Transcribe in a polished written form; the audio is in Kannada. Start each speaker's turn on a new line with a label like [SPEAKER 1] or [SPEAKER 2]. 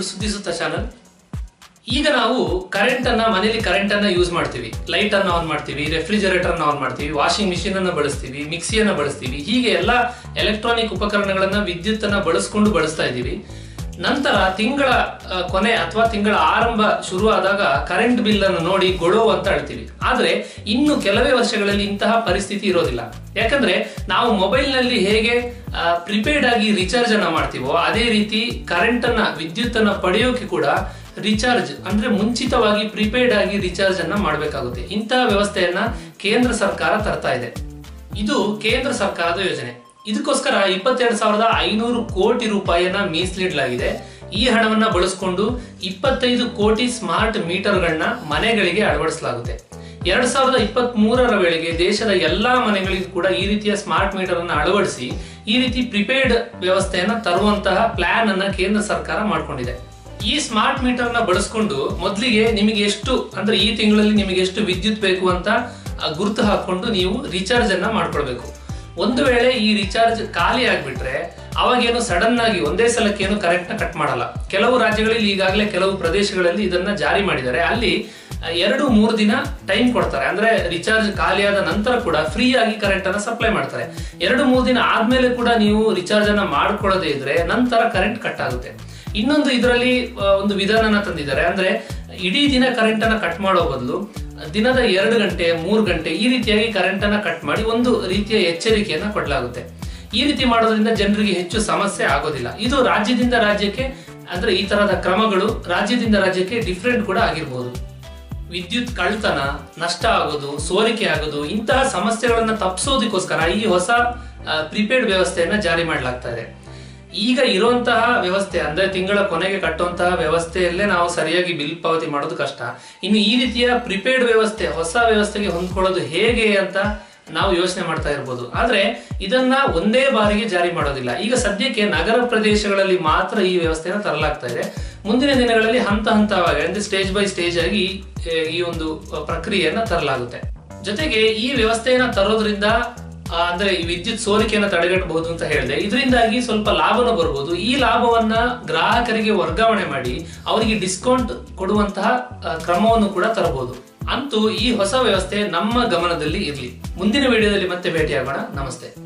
[SPEAKER 1] ಸುದ್ದಿ ಸುತ್ತ ಚಾನಲ್. ಈಗ ನಾವು ಕರೆಂಟ್ ಅನ್ನ ಮನೆಯಲ್ಲಿ ಕರೆಂಟ್ ಅನ್ನ ಯೂಸ್ ಮಾಡ್ತೀವಿ, ಲೈಟ್ ಅನ್ನ ಆನ್ ಮಾಡ್ತೀವಿ, ರೆಫ್ರಿಜರೇಟರ್ ಅನ್ನ ಆನ್ ಮಾಡ್ತೀವಿ, ವಾಷಿಂಗ್ ಮಿಷಿನ್ ಅನ್ನ ಬಳಸ್ತೀವಿ, ಮಿಕ್ಸಿಯನ್ನ ಬಳಸ್ತೀವಿ. ಹೀಗೆ ಎಲ್ಲ ಎಲೆಕ್ಟ್ರಾನಿಕ್ ಉಪಕರಣಗಳನ್ನ ವಿದ್ಯುತ್ ಅನ್ನ ಬಳಸ್ಕೊಂಡು ಬಳಸ್ತಾ ಇದ್ದೀವಿ. ನಂತರ ತಿಂಗಳ ಕೊನೆ ಅಥವಾ ತಿಂಗಳ ಆರಂಭ ಶುರುವಾದಾಗ ಕರೆಂಟ್ ಬಿಲ್ ಅನ್ನು ನೋಡಿ ಗೊಳೋ ಅಂತ ಹೇಳ್ತೀವಿ. ಆದ್ರೆ ಇನ್ನು ಕೆಲವೇ ವರ್ಷಗಳಲ್ಲಿ ಇಂತಹ ಪರಿಸ್ಥಿತಿ ಇರೋದಿಲ್ಲ. ಯಾಕಂದ್ರೆ ನಾವು ಮೊಬೈಲ್ ನಲ್ಲಿ ಹೇಗೆ ಪ್ರಿಪೇಯ್ಡ್ ಆಗಿ ರಿಚಾರ್ಜ್ ಅನ್ನ ಮಾಡ್ತೀವೋ ಅದೇ ರೀತಿ ಕರೆಂಟ್ ಅನ್ನ ವಿದ್ಯುತ್ ಅನ್ನ ಪಡೆಯೋಕೆ ಕೂಡ ರಿಚಾರ್ಜ್ ಅಂದ್ರೆ ಮುಂಚಿತವಾಗಿ ಪ್ರಿಪೇಯ್ಡ್ ಆಗಿ ರಿಚಾರ್ಜ್ ಅನ್ನ ಮಾಡಬೇಕಾಗುತ್ತೆ. ಇಂತಹ ವ್ಯವಸ್ಥೆಯನ್ನ ಕೇಂದ್ರ ಸರ್ಕಾರ ತರ್ತಾ ಇದೆ. ಇದು ಕೇಂದ್ರ ಸರ್ಕಾರದ ಯೋಜನೆ. ಇದಕ್ಕೋಸ್ಕರ 22,500 ಕೋಟಿ ರೂಪಾಯಿಯನ್ನ ಮೀಸಲಿಡಲಾಗಿದೆ. ಈ ಹಣವನ್ನ ಬಳಸಿಕೊಂಡು 25 ಕೋಟಿ ಸ್ಮಾರ್ಟ್ ಮೀಟರ್ಗಳನ್ನ ಮನೆಗಳಿಗೆ ಅಳವಡಿಸಲಾಗುತ್ತೆ. 2023ರ ವೇಳೆಗೆ ದೇಶದ ಎಲ್ಲಾ ಮನೆಗಳಿಗೂ ಕೂಡ ಈ ರೀತಿಯ ಸ್ಮಾರ್ಟ್ ಮೀಟರ್ ಅನ್ನ ಅಳವಡಿಸಿ ಈ ರೀತಿ ಪ್ರಿಪೇಯ್ಡ್ ವ್ಯವಸ್ಥೆಯನ್ನ ತರುವಂತಹ ಪ್ಲಾನ್ ಅನ್ನ ಕೇಂದ್ರ ಸರ್ಕಾರ ಮಾಡಿಕೊಂಡಿದೆ. ಈ ಸ್ಮಾರ್ಟ್ ಮೀಟರ್ ನ ಬಳಸಿಕೊಂಡು ಮೊದಲಿಗೆ ನಿಮಗೆ ಎಷ್ಟು ಅಂದ್ರೆ ಈ ತಿಂಗಳಲ್ಲಿ ನಿಮಗೆ ಎಷ್ಟು ವಿದ್ಯುತ್ ಬೇಕು ಅಂತ ಗುರುತು ಹಾಕೊಂಡು ನೀವು ರಿಚಾರ್ಜ್ ಅನ್ನ ಮಾಡ್ಕೊಳ್ಬೇಕು. ಒಂದು ವೇಳೆ ಈ ರಿಚಾರ್ಜ್ ಖಾಲಿ ಆಗ್ಬಿಟ್ರೆ ಅವಾಗೇನು ಸಡನ್ ಆಗಿ ಒಂದೇ ಸಲಕ್ಕೆ ಏನು ಕರೆಂಟ್ ನ ಕಟ್ ಮಾಡಲ್ಲ. ಕೆಲವು ರಾಜ್ಯಗಳಲ್ಲಿ ಈಗಾಗಲೇ ಕೆಲವು ಪ್ರದೇಶಗಳಲ್ಲಿ ಇದನ್ನ ಜಾರಿ ಮಾಡಿದ್ದಾರೆ. ಅಲ್ಲಿ 2-3 ದಿನ ಟೈಮ್ ಕೊಡ್ತಾರೆ. ಅಂದ್ರೆ ರಿಚಾರ್ಜ್ ಖಾಲಿಯಾದ ನಂತರ ಕೂಡ ಫ್ರೀ ಆಗಿ ಕರೆಂಟ್ ಅನ್ನ ಸಪ್ಲೈ ಮಾಡ್ತಾರೆ. 2-3 ದಿನ ಆದ್ಮೇಲೆ ಕೂಡ ನೀವು ರಿಚಾರ್ಜ್ ಅನ್ನ ಮಾಡ್ಕೊಳ್ಳದೆ ಇದ್ರೆ ನಂತರ ಕರೆಂಟ್ ಕಟ್ ಆಗುತ್ತೆ. ಇನ್ನೊಂದು ಇದರಲ್ಲಿ ಒಂದು ವಿಧಾನನ ತಂದಿದ್ದಾರೆ. ಅಂದ್ರೆ ಇಡೀ ದಿನ ಕರೆಂಟ್ ಅನ್ನ ಕಟ್ ಮಾಡೋ ಬದಲು ದಿನದ 2 ಗಂಟೆ 3 ಗಂಟೆ ಈ ರೀತಿಯಾಗಿ ಕರೆಂಟ್ ಅನ್ನ ಕಟ್ ಮಾಡಿ ಒಂದು ರೀತಿಯ ಎಚ್ಚರಿಕೆಯನ್ನ ಕೊಡಲಾಗುತ್ತೆ. ಈ ರೀತಿ ಮಾಡೋದ್ರಿಂದ ಜನರಿಗೆ ಹೆಚ್ಚು ಸಮಸ್ಯೆ ಆಗೋದಿಲ್ಲ. ಇದು ರಾಜ್ಯದಿಂದ ರಾಜ್ಯಕ್ಕೆ ಅಂದ್ರೆ ಈ ತರಹದ ಕ್ರಮಗಳು ರಾಜ್ಯದಿಂದ ರಾಜ್ಯಕ್ಕೆ ಡಿಫ್ರೆಂಟ್ ಕೂಡ ಆಗಿರ್ಬೋದು. ವಿದ್ಯುತ್ ಕಳ್ತನ, ನಷ್ಟ ಆಗೋದು, ಸೋರಿಕೆ ಆಗೋದು ಇಂತಹ ಸಮಸ್ಯೆಗಳನ್ನ ತಪ್ಪಿಸೋದಕ್ಕೋಸ್ಕರ ಈ ಹೊಸ ಪ್ರಿಪೇಯ್ಡ್ ವ್ಯವಸ್ಥೆಯನ್ನ ಜಾರಿ ಮಾಡಲಾಗ್ತಾ ಇದೆ. ಈಗ ಇರುವಂತಹ ವ್ಯವಸ್ಥೆ ಅಂದ್ರೆ ತಿಂಗಳ ಕೊನೆಗೆ ಕಟ್ಟುವಂತಹ ವ್ಯವಸ್ಥೆಯಲ್ಲೇ ನಾವು ಸರಿಯಾಗಿ ಬಿಲ್ ಪಾವತಿ ಮಾಡೋದು ಕಷ್ಟ. ಇನ್ನು ಈ ರೀತಿಯ ಪ್ರಿಪೇಯ್ಡ್ ವ್ಯವಸ್ಥೆ ಹೊಸ ವ್ಯವಸ್ಥೆಗೆ ಹೊಂದ್ಕೊಳ್ಳೋದು ಹೇಗೆ ಅಂತ ನಾವು ಯೋಚನೆ ಮಾಡ್ತಾ ಇರ್ಬೋದು. ಆದ್ರೆ ಇದನ್ನ ಒಂದೇ ಬಾರಿಗೆ ಜಾರಿ ಮಾಡೋದಿಲ್ಲ. ಈಗ ಸದ್ಯಕ್ಕೆ ನಗರ ಪ್ರದೇಶಗಳಲ್ಲಿ ಮಾತ್ರ ಈ ವ್ಯವಸ್ಥೆನ ತರಲಾಗ್ತಾ ಇದೆ. ಮುಂದಿನ ದಿನಗಳಲ್ಲಿ ಹಂತ ಹಂತವಾಗಿ ಅಂದ್ರೆ ಸ್ಟೇಜ್ ಬೈ ಸ್ಟೇಜ್ ಆಗಿ ಈ ಒಂದು ಪ್ರಕ್ರಿಯೆಯನ್ನ ತರಲಾಗುತ್ತೆ. ಜೊತೆಗೆ ಈ ವ್ಯವಸ್ಥೆಯನ್ನ ತರೋದ್ರಿಂದ ಅಂದ್ರೆ ಈ ವಿದ್ಯುತ್ ಸೋರಿಕೆಯನ್ನ ತಡೆಗಟ್ಟಬಹುದು ಅಂತ ಹೇಳಿದೆ. ಇದರಿಂದಾಗಿ ಸ್ವಲ್ಪ ಲಾಭನೂ ಬರ್ಬೋದು. ಈ ಲಾಭವನ್ನ ಗ್ರಾಹಕರಿಗೆ ವರ್ಗಾವಣೆ ಮಾಡಿ ಅವರಿಗೆ ಡಿಸ್ಕೌಂಟ್ ಕೊಡುವಂತಹ ಕ್ರಮವನ್ನು ಕೂಡ ತರಬಹುದು. ಅಂತೂ ಈ ಹೊಸ ವ್ಯವಸ್ಥೆ ನಮ್ಮ ಗಮನದಲ್ಲಿ ಇರಲಿ. ಮುಂದಿನ ವಿಡಿಯೋದಲ್ಲಿ ಮತ್ತೆ ಭೇಟಿಯಾಗೋಣ. ನಮಸ್ತೆ.